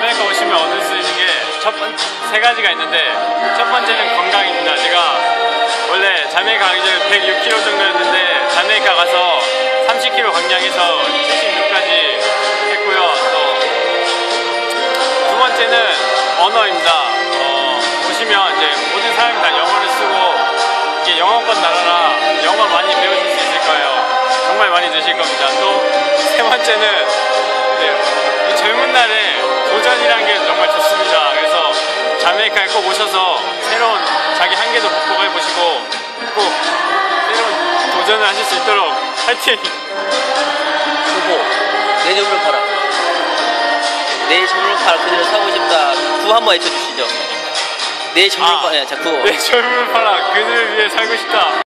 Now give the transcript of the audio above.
자메이카 오시면 얻을 수 있는 게 세 가지가 있는데, 첫 번째는 건강입니다. 제가 원래 자메이카 가기 전에 106kg 정도였는데 자메이카 가서 30kg 감량해서 76까지 했고요. 또 두 번째는 언어입니다. 오시면 이제 모든 사람이 다 영어를 쓰고, 이게 영어권 나라라 영어 많이 배우실 수 있을 거예요. 정말 많이 드실 겁니다. 또 세 번째는 이 젊은 날에 도전이라는 게 정말 좋습니다. 그래서 자메이카에 꼭 오셔서 새로운 자기 한계도 극복해보시고 꼭 새로운 도전을 하실 수 있도록 화이팅! 후보 내 점을 팔아, 내 점을 팔아, 그대로 사고 싶다. 구 한번 외쳐주시죠. 내 점을 팔아. 자, 구호. 내 젊음을 팔아, 그들을 위해 살고 싶다.